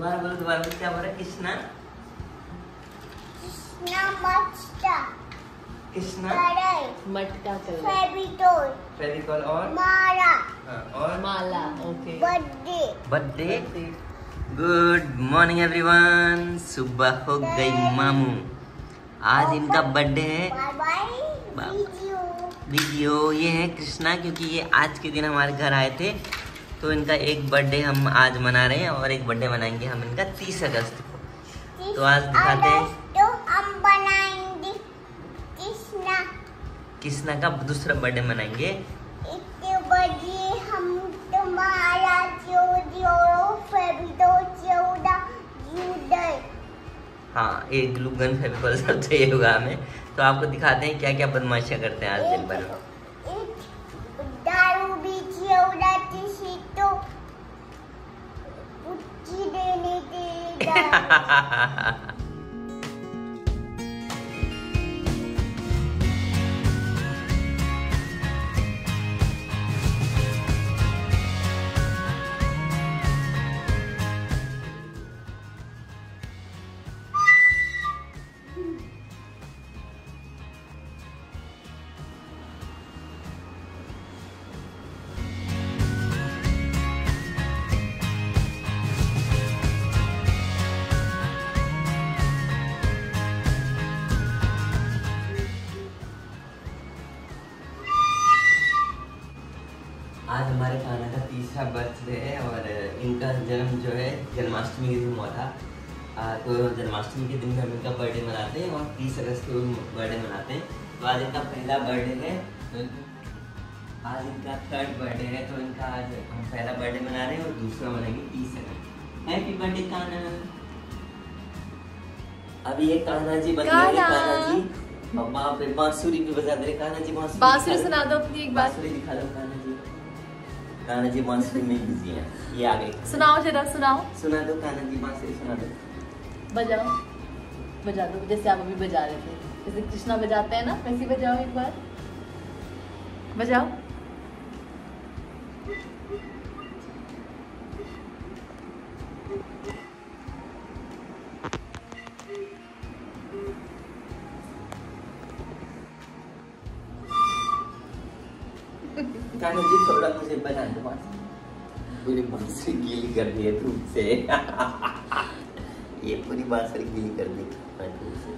दोबारा बोलो, क्या बोल रहा है? कृष्णा कृष्णा मटका फेविकॉल और माला। Okay. Birthday. Good morning everyone. सुबह हो गई मामू। आज इनका बर्थडे है। वीडियो ये है कृष्णा, क्योंकि ये आज के दिन हमारे घर आए थे, तो इनका एक बर्थडे हम आज मना रहे हैं और एक बर्थडे मनाएंगे हम इनका 30 अगस्त को। तो आज दिखाते हैं तो हम बनाएंगे कृष्णा का दूसरा बर्थडे मनाएंगे। इसके बर्थडे हम तुम्हारा 14 हाँ, एक ग्लू गन फेविकॉल सब चाहिए होगा हमें। तो आपको दिखाते हैं क्या क्या बदमाशियां करते हैं आज दिन भर। दारू भी 14 तो पुच्ची देने देगा। आज हमारे खाना का तीसरा बर्थडे है और इनका जन्म जो है जन्माष्टमी के दिन हुआ था। तो जन्माष्टमी के दिन हम इनका बर्थडे मनाते हैं और 30 अगस्त को बर्थडे मनाते हैं। तो आज इनका पहला बर्थडे है, आज इनका 3rd बर्थडे है। तो इनका आज हम पहला बर्थडे मना रहे हैं और दूसरा मनाएंगे 30 अगस्त। Happy birthday Kanha. अभी ये कान्हा जी बन गए। कान्हा जी वहाँ पे बांसुरी भी बजा दे। कान्हा जी बांसुरी सुना दो अपनी एक बार। बांसुरी दिखा दो कान्हा जी। कान्हा जी बांसुरी में बिजी हैं। ये आ गए। सुनाओ जरा, सुना दो कान्हा जी बांसुरी सुना दो। बजा दो जैसे आप अभी बजा रहे थे, जैसे कृष्णा बजाते हैं ना, वैसे बजाओ एक बार, बजाओ। कान्हा जी थोड़ा मुझे बजा दो बांसुरी। पूरी बांसुरी गीली कर दी है धूप से। ये पूरी बांसुरी गीली कर दी धूप से।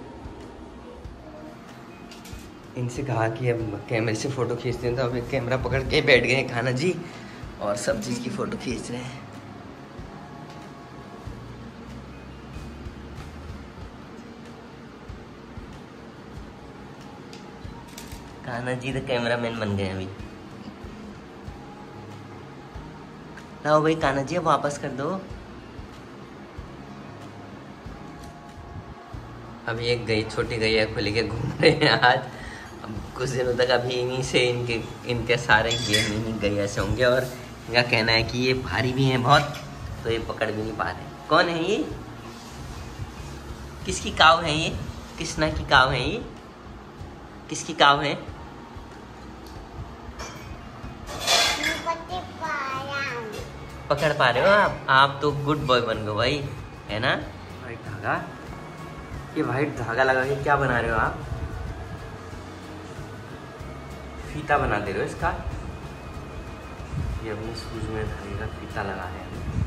इनसे कहा कि अब कैमरे से फोटो खींचते हैं, तो अब कैमरा पकड़ के बैठ गए कान्हा जी और सब चीज की फोटो खींच रहे हैं। कान्हा जी तो कैमरामैन बन गए अभी। लाओ भाई कान्हा जी, अब वापस कर दो। अभी एक गई छोटी गैया को लेके घूम रहे हैं आज। अब कुछ दिनों तक अभी इन्हीं से इनके सारे गेम इन्हीं गैया से होंगे और इनका कहना है कि ये भारी भी हैं बहुत, तो ये पकड़ भी नहीं पा रहे। कौन है ये? किसकी काव है ये? कृष्णा की काव है ये? किसकी काव है? पकड़ पा रहे हो आप तो गुड बॉय बन गए भाई, है ना? वाइट धागा, ये वाइट धागा लगा के क्या बना रहे हो आप? फीता बना दे रहे हो इसका। ये अपने शूज में धागे का फीता लगा है।